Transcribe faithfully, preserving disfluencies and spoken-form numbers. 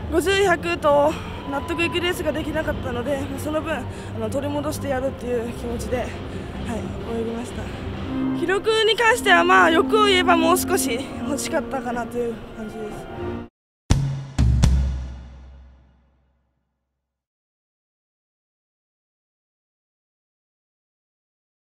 ごじゅう、ひゃくと納得いくレースができなかったので、その分あの取り戻してやるっていう気持ちで、はい、泳ぎました。記録に関しては、まあ欲を言えばもう少し欲しかったかなという感じです。